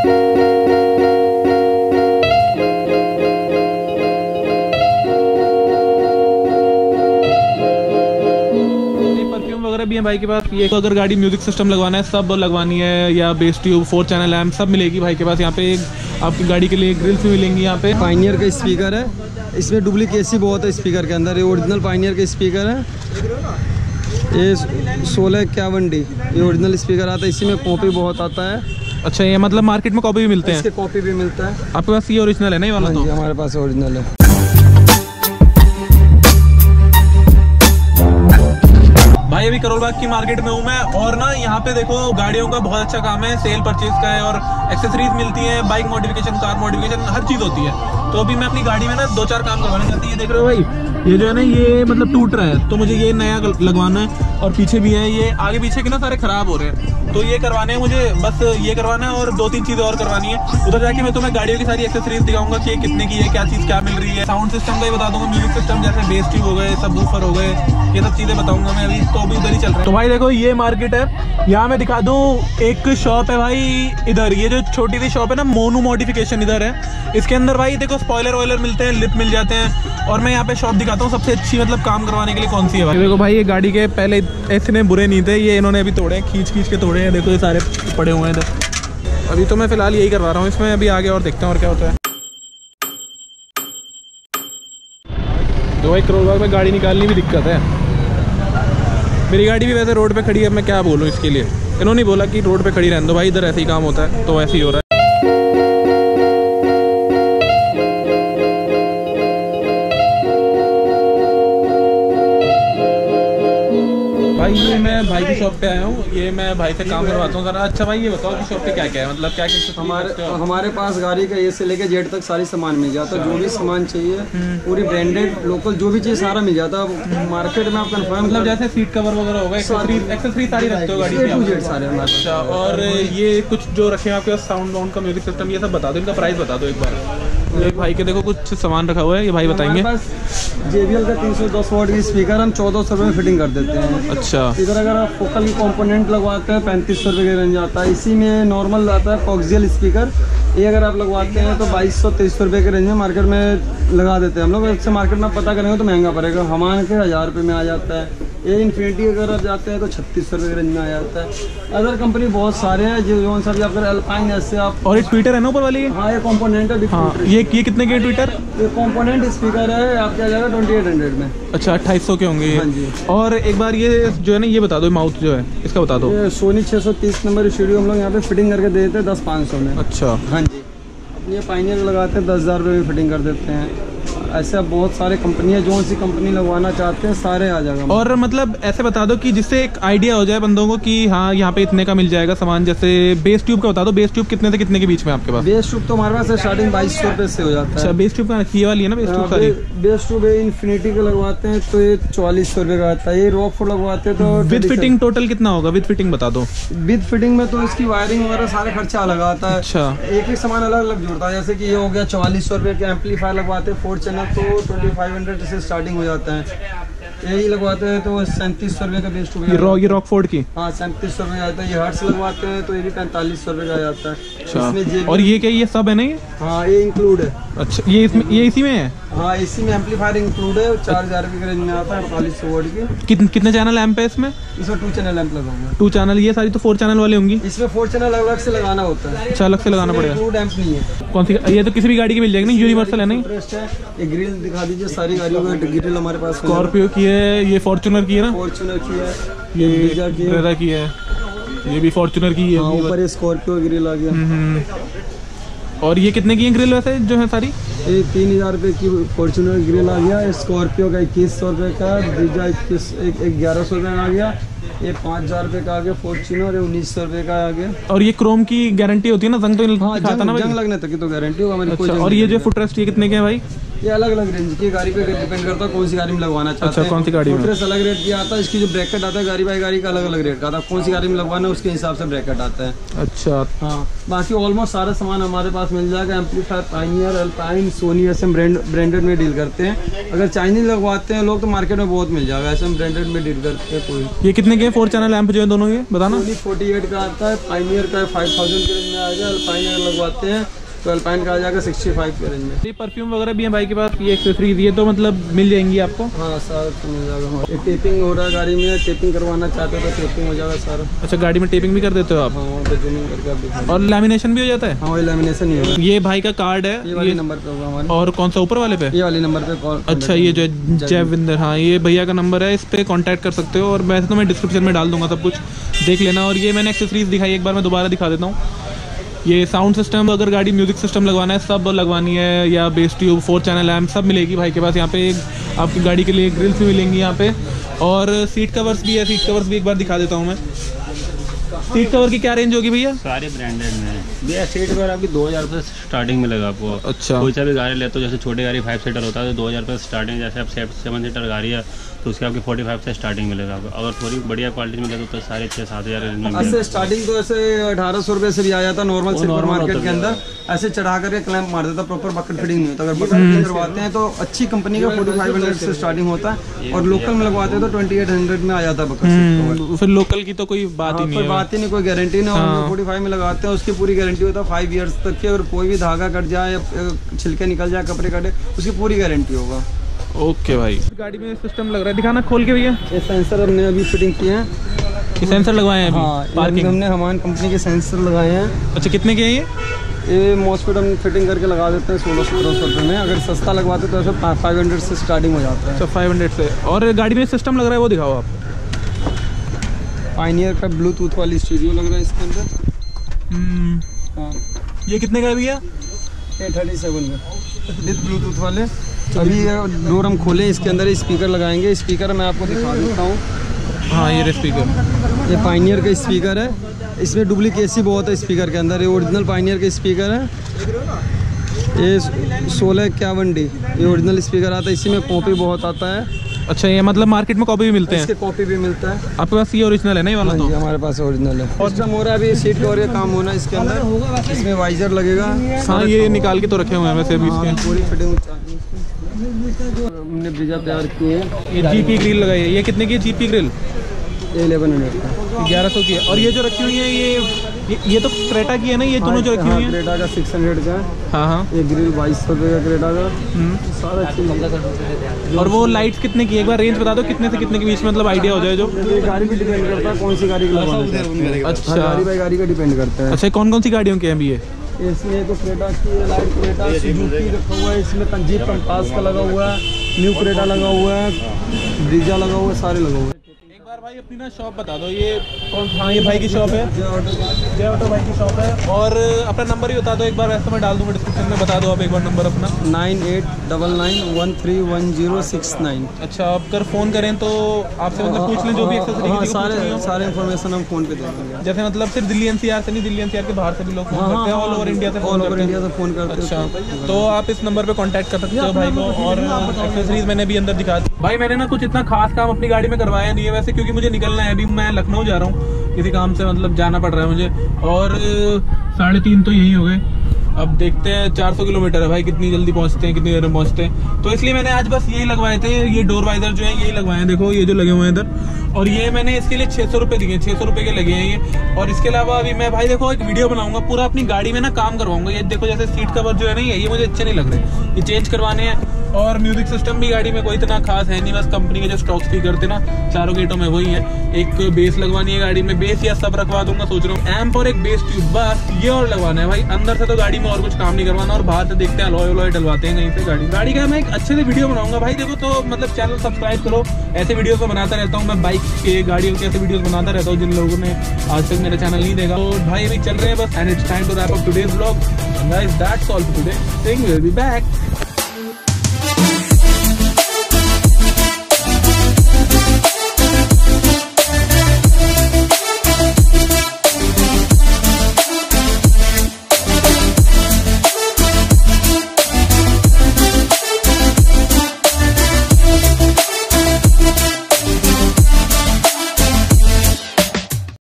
भी है भाई के पास। ये अगर गाड़ी म्यूजिक सिस्टम लगवाना है, सब लगवानी है, या बेस ट्यूब, 4 चैनल लैम्प, सब मिलेगी भाई के पास। यहाँ पे आपकी गाड़ी के लिए ग्रिल्स भी मिलेंगी। यहाँ पे पायनियर का स्पीकर है, इसमें डुप्लीकेसी बहुत है स्पीकर के अंदर। ये ओरिजिनल पायनियर का स्पीकर है, ये 1651D ये ओरिजिनल स्पीकर आता है। इसी में कॉपी बहुत आता है। अच्छा, ये मतलब मार्केट में कॉपी भी मिलते हैं? इसके कॉपी भी मिलता है। आपके पास ये ओरिजिनल है ना ये वाला? तो हमारे पास ओरिजिनल है। भाई अभी करोल बाग की मार्केट में हूँ मैं, और ना यहाँ पे देखो गाड़ियों का बहुत अच्छा काम है, सेल परचेज का है, और एक्सेसरीज मिलती है, बाइक मॉडिफिकेशन, कार मॉडिफिकेशन, हर चीज होती है। तो अभी मैं अपनी गाड़ी में ना 2-4 काम करवाने चाहती हूँ। ये देख रहे हो भाई, ये जो है ना ये मतलब टूट रहा है, तो मुझे ये नया लगवाना है। और पीछे भी है, ये आगे पीछे के ना सारे खराब हो रहे हैं, तो ये करवाने हैं मुझे। बस ये करवाना है और 2-3 चीजें और करवानी है। उधर जाके मैं तुम्हें गाड़ियों की सारी एक्सेसरीज दिखाऊंगा कि कितने की है, क्या चीज क्या मिल रही है। साउंड सिस्टम का ही बता दूंगा, म्यूजिक सिस्टम जैसे बेस ट्यूब हो गए, सब वूफर हो गए, ये सब चीजें बताऊंगा मैं अभी। तो अभी उधर ही चल रहा है। तो भाई देखो ये मार्केट है, यहाँ मैं दिखा दूं, एक शॉप है भाई इधर, ये जो छोटी सी शॉप है ना, मोनू मॉडिफिकेशन इधर है। इसके अंदर भाई देखो स्पॉइलर वॉइलर मिलते हैं, लिप मिल जाते हैं। और मैं यहाँ पे शॉप दिखाता हूँ सबसे अच्छी, मतलब काम करवाने के लिए कौन सी है भाई। देखो भाई ये गाड़ी के पहले इतने बुरे नहीं थे, ये इन्होंने अभी तोड़े, खींच के तोड़े हैं। देखो ये सारे पड़े हुए हैं इधर। अभी तो मैं फिलहाल यही करवा रहा हूँ इसमें, अभी आगे और देखते हैं और क्या होता है। तो भाई करोल बाग में गाड़ी निकालनी भी दिक्कत है। मेरी गाड़ी भी वैसे रोड पे खड़ी है, अब मैं क्या बोलूँ इसके लिए। इन्होंने बोला कि रोड पे खड़ी रहने दो भाई, इधर ऐसे ही काम होता है, तो ऐसे ही हो रहा है। भाई ये मैं भाई की शॉप पे आया हूँ, ये मैं भाई से काम करवाता हूँ जरा। अच्छा भाई ये बताओ कि शॉप पे क्या क्या है, मतलब क्या क्या हमारे पास गाड़ी का ए से लेके जेड तक सारी सामान मिल जाता है। जो भी सामान चाहिए पूरी ब्रांडेड लोकल जो भी चीज़ सारा मिल जाता है मार्केट में। आप कंफर्म मतलब जैसे सीट कवर वगैरह होगा, एक्सेसरीज सारी रखते हो गाड़ी की सारे हमारे। अच्छा, और ये कुछ जो रखे हैं आपके पास, साउंड वाउंड का, म्यूजिक सिस्टम, ये सब बता दो, इनका प्राइस बता दो एक बार। एक भाई के देखो कुछ सामान रखा हुआ है, ये भाई बताएंगे। JBL का 310 वाट की स्पीकर हम 1400 रुपये में फिटिंग कर देते हैं। अच्छा, इधर अगर आप फोकल की कंपोनेंट लगवाते हैं 3500 रुपये का रेंज आता है। इसी में नॉर्मल आता है कॉक्सियल स्पीकर, ये अगर आप लगवाते हैं तो 2200-2300 रुपये के रेंज में मार्केट में लगा देते हैं हम लोग। इससे मार्केट में पता करेंगे तो महंगा पड़ेगा, हमारे के 1000 रुपये में आ जाता है। ये इन्फिनिटी अगर आप जाते हैं तो 3600 रुपये के रेंज में आ जाता है। अदर कंपनी बहुत सारे हैं जो सर अगर अल्पाइन ऐसे आप। और एक ट्विटर है ना ऊपर वाली? हाँ ये कंपोनेंट है। हाँ, ये कितने के ट्विटर? ये कंपोनेंट स्पीकर है, आपके आ जाएगा 2800 में। अच्छा, 2800 के होंगे ये। हाँ जी। और एक बार ये जो है ना ये बता दो, माउथ जो है इसका बता दो। ये सोनी 630 नंबर स्टूडियो हम लोग यहाँ पे फिटिंग करके दे देते हैं 10,500 में। अच्छा, हाँ जी। ये पायनियर लगाते हैं 10,000 रुपये में फिटिंग कर देते हैं। ऐसे बहुत सारे कंपनी है, जो सी कंपनी लगवाना चाहते हैं सारे आ जाएगा। और मतलब ऐसे बता दो कि जिससे एक आइडिया हो जाए बंदों को कि हाँ यहाँ पे इतने का मिल जाएगा सामान। जैसे बेस ट्यूब का बता दो, बेस ट्यूब कितने से कितने के बीच में आपके पास? बेस ट्यूब तो हमारे पास स्टार्टिंग 2200 रुपये से हो जाता है। अच्छा, बेस ट्यूब का ये वाली है ना बेस ट्यूब सारी? बेस ट्यूब इन्फिनिटी का लगवाते हैं तो ये 4400 रुपये का आता है। ये रॉक फुट लगवाते हैं तो विद फिटिंग टोटल कितना होगा? विद फिटिंग बता दो। विद फिटिंग में तो इसकी वायरिंग वगैरह सारे खर्चा अलग आता है। अच्छा, एक सामान अलग अलग जुड़ता है। जैसे कि ये हो गया 4400 रुपये के एम्पलीफायर लगवाते हैं 4 चैनल तो 2500 से स्टार्टिंग हो जाता है। यही लगवाते हैं तो 3700 रुपये का बेस ट्यूब। ये रॉकफोर्ड की? हाँ 3700 रुपये आता है। ये हर्ट्स लगवाते हैं तो ये भी 4500 रुपये का जाता है। अच्छा, और ये क्या ये सब है नहीं? हाँ ये इंक्लूड है। अच्छा, ये इसी में है? हाँ इसी में एम्पलीफायर इंक्लूड है। 4000 रुपये के रेंज में आता है 4800 वाट की। कितने चैनल लैंप है इसमें? इसमें 2 चैनल लैंप लगा हुआ है। 2 चैनल, ये सारी तो 4 चैनल वाली होंगी? इसमें 4 चैनल अलग अलग से लगाना होता है। अच्छा, अलग से लगाना पड़ेगा। इंक्लूड एम्प नहीं है। कौन सी? ये तो किसी भी गाड़ी की मिल जाएगी ना, यूनिवर्सल है नहीं? ये ग्रिल दिखा दीजिए, सारी गाड़ियों का ग्रिल हमारे पास। स्कॉर्पियो की है, ये फॉर्च्यूनर की है ना? फॉर्च्यूनर की है, ये ब्रेजा की है, ये भी फॉर्च्यूनर की है। ऊपर ये स्कॉर्पियो ग्रिल आ गया। और ये कितने की है ग्रिल वैसे जो है सारी? ये 3000 रुपये की फॉर्च्यूनर ग्रिल आ गया। स्कॉर्पियो का 2100 रुपये का, ब्रेजा 1100 रुपये आ गया। ये 5000 रुपये का आ गया फॉर्च्यूनर, 1900 रुपये का आ गया। और ये क्रोम की गारंटी होती है ना? जंग तो हाँ, जंग लगने तक की तो गारंटी होगा हमारी। अच्छा, और ये जो फुटरेस्ट ये कितने के हैं भाई? ये अलग अलग रेंज की गाड़ी पे डिपेंड करता है कौन सी गाड़ी में लगवाना चाहते हैं। अच्छा, कौन सी गाड़ी में? फुटरेस्ट अलग रेट की आता है। इसकी जो ब्रैकेट आता है गाड़ी बाई गाड़ी का अलग अलग रेट का आता है। कौन सी गाड़ी में लगवाना है उसके हिसाब से ब्रैकेट आता है। अच्छा, हाँ बाकी ऑलमोस्ट सारा सामान हमारे पास मिल जाएगा। एम्पलीफायर पायनियर, अल्पाइन, सोनी ऐसे ब्रांडेड में डील करते हैं। अगर चाइनीज लगवाते हैं लोग तो मार्केट में बहुत मिल जाएगा, ऐसे हम ब्रांडेड में डील करते हैं। कोई ये कितने कितने के 4 चैनल लैंप जो है दोनों ये बताना। 48 का आता है, पाइनियर का 5000 के रेंज में आएगा, अल्पाइन अगर लगवाते हैं तो अल्पाइन का आ जाएगा 65 के रेंज में। ये परफ्यूम वगैरह भी है भाई के पास, ये एक्सेसरीज ये तो मतलब मिल जाएंगी आपको। हाँ सर तो मिल जाएगा। ये टेपिंग हो रहा है गाड़ी में, टेपिंग करवाना चाहते हो तो टेपिंग हो जाएगा सर। अच्छा गाड़ी में टेपिंग भी कर देते हो आप? हाँ जूमिंग करके आप दिखा। और लैमिनेशन भी हो जाता है? हाँ लैमिनेशन ही होगा। ये भाई का कार्ड है, ये वाले नंबर पे होगा हमारे। और कौन सा ऊपर वाले पे? ये वाले नंबर पे कॉल। अच्छा ये जो जयविंदर, हाँ ये भैया का नंबर है, इस पे कांटेक्ट कर सकते हो। और वैसे तो मैं डिस्क्रिप्शन में डाल दूंगा, सब कुछ देख लेना। और ये मैंने एक्सेसरीज दिखाई, एक बार मैं दोबारा दिखा देता हूँ। ये साउंड सिस्टम, अगर गाड़ी म्यूजिक सिस्टम लगवाना है सब लगवानी है, या बेस ट्यूब 4 चैनल लैम्प सब मिलेगी भाई के पास। यहाँ पे आपकी गाड़ी के लिए ग्रिल्स भी मिलेंगी यहाँ पे, और सीट कवर्स भी है। सीट कवर्स भी एक बार दिखा देता हूँ मैं। सीट कवर की क्या रेंज होगी भैया? सारे ब्रांडेड में भैया। सीट कवर आपकी 2000 रुपये स्टार्टिंग में लगा आपको। अच्छा कोई सा भी गाड़ी लेते हो, जैसे छोटी गाड़ी 5 सीटर होता है तो 2000 रुपये स्टार्टिंग। जैसे आप 7 सीटर गाड़ी है तो उसके आपकी 45 से स्टार्टिंग मिलेगा आपको। अगर थोड़ी बढ़िया क्वालिटी में लेते तो सारे 6-7 हज़ार रेंज में। ऐसे स्टार्टिंग तो ऐसे 1800 रुपये से भी आ जाता नॉर्मल सुपर मार्केट के अंदर। ऐसे चढ़ा करके क्लैंप मार देता, प्रॉपर बकेट फिटिंग नहीं होता। अगर बकेट फिटिंग करवाते हैं तो अच्छी कंपनी का 4500 से स्टार्टिंग होता है, और लोकल में लगवाते हैं तो 2800 में आ जाता है बकेट। फिर लोकल की तो कोई बात ही नहीं है, कोई बात ही नहीं, कोई गारंटी नहीं। और 45 में लगाते हैं उसकी पूरी गारंटी होता है 5 ईयर्स तक की। अगर कोई भी धागा कट जाए या छिलके निकल जाए, कपड़े कटे, उसकी पूरी गारंटी होगा। ओके भाई। गाड़ी में सिस्टम लग रहा है, दिखाना खोल के भैया। ये सेंसर हमने अभी फिटिंग किए हैं। ये सेंसर लगवाए हैं अभी? हाँ पार्किंग हमने हमारी कंपनी के सेंसर लगाए हैं। अच्छा कितने के हैं ये मॉस्फेट हम फिटिंग करके लगा देते हैं 1600-1700 रुपये में। अगर सस्ता लगवाते तो ऐसे 500 से स्टार्टिंग हो जाता है। अच्छा 500 से। और गाड़ी में सिस्टम लग रहा है वो दिखाओ आप। पाइनियर का ब्लूटूथ वाली स्टीरियो लग रहा है इसके अंदर। हाँ ये कितने का है भैया? 37 का विद ब्लूटूथ वाले। अभी डोर हम खोले, इसके अंदर स्पीकर लगाएंगे। स्पीकर मैं आपको दिखा देता हूँ। हाँ ये स्पीकर, ये पाइनियर का स्पीकर है। इसमें डुप्लीकेसी बहुत है स्पीकर के अंदर। ये ओरिजिनल पाइनियर का स्पीकर है। ये 1651D ये ओरिजिनल स्पीकर आता है। इसी में कॉपी बहुत आता है। अच्छा ये मतलब मार्केट में कॉपी भी मिलते हैं? इसके कॉपी भी मिलता है। आपके पास ये ओरिजिनल है ना ये वाला? तो हमारे पास ओरिजिनल है। और हो रहा है अभी सीट कवर का काम होना है इसके अंदर। इसमें वाइजर लगेगा। हाँ ये निकाल के तो रखे हुए हैं वैसे अभी इसके। पूरी फिटिंग हमने ब्रिजा तैयार की है। ये जीपी ग्रिल लगाई है। ये कितने की जीपी ग्रिल? 1100 का 1100 की है। और ये जो रखी हुई है ये तो क्रेटा की है ना, ये दोनों जो रखी हुई है? क्रेटा का 600 का है। हाँ हाँ। ये ग्रिल 2200 रुपये का क्रेटा का। सारा चीज। और वो लाइट्स कितने की? एक बार रेंज बता दो कितने से कितने के बीच में, मतलब आइडिया हो जाए जो। गाड़ी भी डिपेंड करता है कौन सी गाड़ी का लगवाना। अच्छा गाड़ी बाई गाड़ी का डिपेंड करता है। अच्छा कौन कौन सी गाड़ियों के हैं अभी ये? इसमें तो क्रेटा की लाइट क्रेटा सुजुकी रखा हुआ है। इसमें तंजीब कंपास का लगा हुआ है, न्यू क्रेटा लगा हुआ है, ब्रिजा लगा हुआ है, सारे लगा हुए हैं। एक बार भाई अपनी ना शॉप बता दो, ये कौन? हाँ ये भाई की शॉप है, जय ऑटो भाई की शॉप है। और अपना नंबर ही बता दो एक बार, वैसे मैं डाल दूंगा डिस्क्रिप्शन में। बता दो आप एक बार नंबर अपना। 9899131069। अच्छा आप अगर फ़ोन करें तो आपसे मतलब पूछ लें जो भी एक्सेसरीज सारे इन्फॉर्मेशन हम फ़ोन पे दे देंगे। जैसे मतलब सिर्फ दिल्ली एनसीआर से नहीं, दिल्ली एनसीआर के बाहर से भी लोग फोन करते हैं, ऑल ओवर इंडिया से फ़ोन करते हैं। अच्छा तो आप इस नंबर पे कांटेक्ट कर सकते हो भाई को। और एक्सेसरीज मैंने भी अंदर दिखा दी भाई। मैंने ना कुछ इतना खास काम अपनी गाड़ी में करवाया नहीं है वैसे, क्योंकि मुझे निकलना है अभी। मैं लखनऊ जा रहा हूँ किसी काम से, मतलब जाना पड़ रहा है मुझे। और 3:30 तो यही हो गए। अब देखते हैं 400 किलोमीटर है भाई, कितनी जल्दी पहुंचते हैं, कितनी देर में पहुंचते हैं। तो इसलिए मैंने आज बस यही लगवाए थे। ये डोर वाइजर जो है यही लगवाए हैं, देखो ये जो लगे हुए हैं इधर। और ये मैंने इसके लिए 600 रुपये दिए, 600 रुपये के लगे हैं ये। और इसके अलावा अभी मैं भाई देखो एक वीडियो बनाऊंगा, पूरा अपनी गाड़ी में ना काम करवाऊंगा। ये देखो जैसे सीट कवर जो है ना ये मुझे अच्छे नहीं लग रहे, ये चेंज करवाने हैं। और म्यूजिक सिस्टम भी गाड़ी में कोई इतना खास है नहीं, बस कंपनी के जो स्टॉक स्पीकर थे ना चारों गेटों में वही है। एक बेस लगवानी है गाड़ी में, बेस या सब रखवा दूंगा सोच रहा हूँ। एम्प और एक बेस ट्यूब, बस ये और लगवाना है भाई। अंदर से तो गाड़ी में और कुछ काम नहीं करवाना। और बाहर से देखते हैं अलॉय डलवाते हैं कहीं से गाड़ी का। मैं एक अच्छे से वीडियो बनाऊंगा भाई देखो। तो मतलब चैनल सब्सक्राइब करो, ऐसे वीडियोस तो बनाता रहता हूँ मैं। बाइक के गाड़ियों के ऐसे वीडियोस बनाता रहता हूँ जिन लोगों ने आज तक मेरा चैनल नहीं देखा। तो भाई अभी चल रहे हैं बस। And it's time to wrap up today's vlog. Guys that's all for today. Think will be back.